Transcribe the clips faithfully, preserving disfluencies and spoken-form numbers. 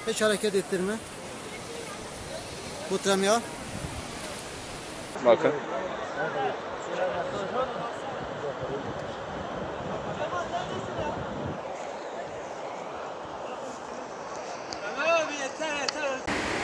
Hiç hareket ettirme. Tutramıyor. Bakın. Abi yeter yeter.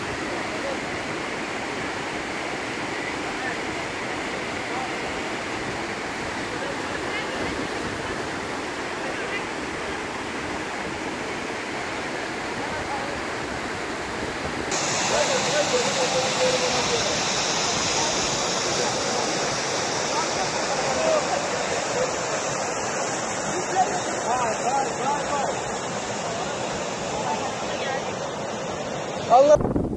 Allah.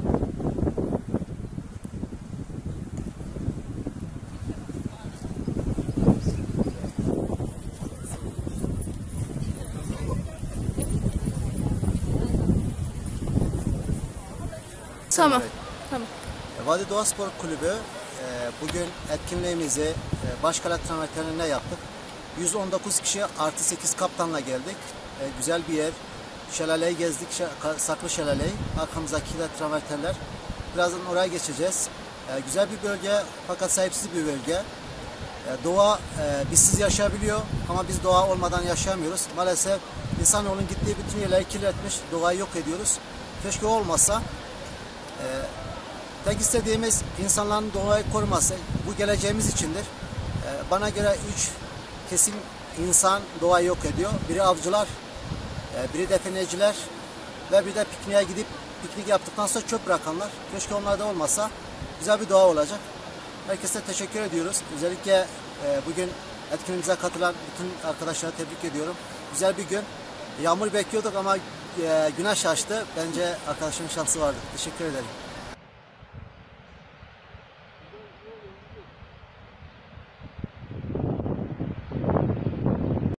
Tamam. Evet. Tamam. Vadi Doğa Spor Kulübü e, bugün etkinliğimizi e, Başkale Travertenlerine yaptık. yüz on dokuz kişi artı sekiz kaptanla geldik. E, güzel bir yer. Şelaleyi gezdik. Şe- Saklı Şelaleyi. Arkamızdaki de travertenler. Birazdan oraya geçeceğiz. E, güzel bir bölge fakat sahipsiz bir bölge. E, doğa e, bizsiz yaşayabiliyor ama biz doğa olmadan yaşayamıyoruz. Maalesef insanoğlunun gittiği bütün yerleri kirletmiş. Doğayı yok ediyoruz. Keşke olmasa. E, Tek istediğimiz insanların doğayı koruması. Bu geleceğimiz içindir. Ee, bana göre üç kesim insan doğayı yok ediyor. Biri avcılar, e, biri defineciler ve bir de pikniğe gidip piknik yaptıktan sonra çöp bırakanlar. Keşke onlar da olmasa güzel bir doğa olacak. Herkese teşekkür ediyoruz. Özellikle e, bugün etkinliğimize katılan bütün arkadaşlara tebrik ediyorum. Güzel bir gün. Yağmur bekliyorduk ama e, güneş açtı. Bence arkadaşımın şansı vardı. Teşekkür ederim.